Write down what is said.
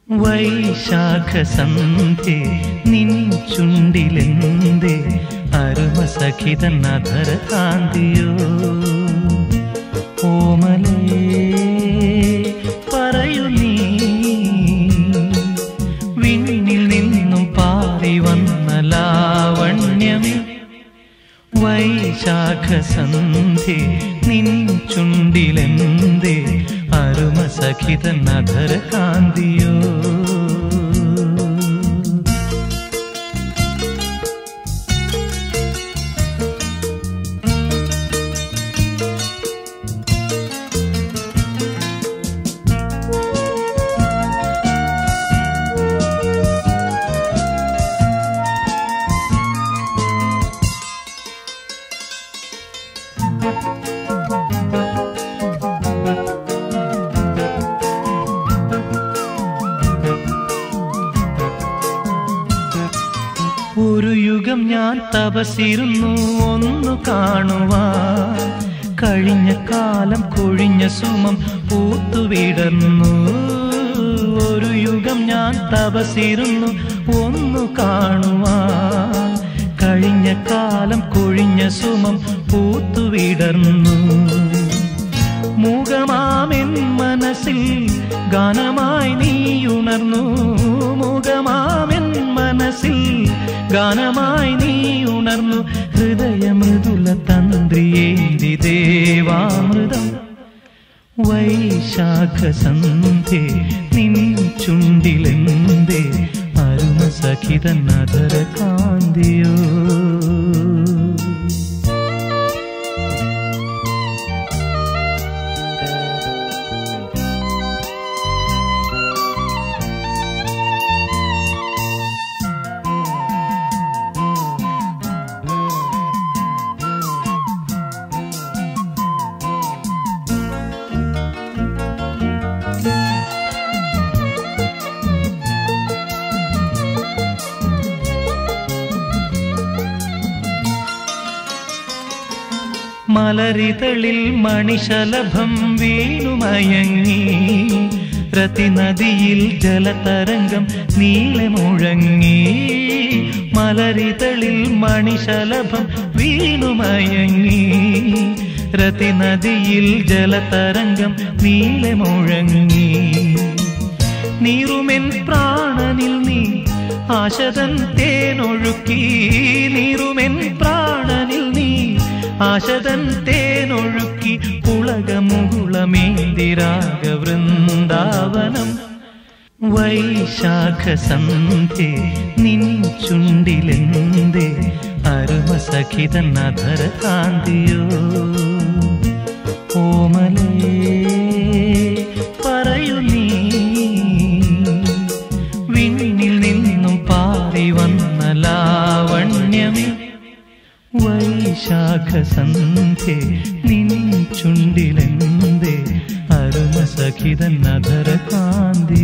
വൈശാഖ സന്ധ്യേ നിൻ ചുണ്ടിലെന്തേ അരുമസഖിതൻ അധര കാന്തിയോ ഓമലേ പറയൂ നീ വിണ്ണിൽ നിന്നും പാറി വന്ന ലാവണ്യമേ വൈശാഖ സന്ധ്യേ നിൻ ചുണ്ടിലെന്തേ അരുമസഖിതൻ അധര കാന്തിയോ ഒരു യുഗം ഞാൻ തപസിരുന്നു ഒന്നു കാണുവാൻ കഴിഞ്ഞ കാലം കൊഴിഞ്ഞ സുമം പൂത്തുവിടർന്നു ഒരു യുഗം ഞാൻ തപസിരുന്നു ഒന്നു കാണുവാൻ കഴിഞ്ഞ കാലം കൊഴിഞ്ഞ സുമം പൂത്തുവിടർന്നു മൂകമാമെൻ മനസ്സിൽ ഗാനമായി നീ ഉണർന്നു മൂകമാമെൻ മനസ്സിൽ ഗാനമായി നീ ഉണർന്നു ഹൃദയമൃദുല തന്ത്രിയേന്തി ദേവാമൃതം വൈശാഖ സന്ധ്യേ നിൻ ചുണ്ടിലെന്തേ അരുമസഖിതൻ അധര കാന്തിയോ മലരിതളിൽ മണിശലഭം വീണുമയങ്ങി രതിനദിയിൽ ജലതരംഗം നീളെ മുഴങ്ങി മലരിതളിൽ മണിശലഭം വീണുമയങ്ങി രതിനദിയിൽ ജലതരംഗം നീളെ മുഴങ്ങി നീറുമെൻ പ്രാണനിൽ നീ ആശതൻ തേനൊഴുക്കി നീറുമെൻ പ്രാണനിൽ നീ ആശതൻ തേനൊഴുക്കി പുളകമുകുളമേന്തിരാഗ വൃന്ദാവനം വൈശാഖ സന്ധ്യേ നിൻ ചുണ്ടിലെന്തേ അരുമസഖിതൻ അധര കാന്തിയോ ഓമലേ പറയൂ നീ വിണ്ണിൽ നിന്നും പാറി വന്ന ലാവണ്യമേ വൈശാഖ സന്ധ്യേ നിൻ ചുണ്ടിലെന്തേ അരുമസഖിതൻ അധര കാന്തി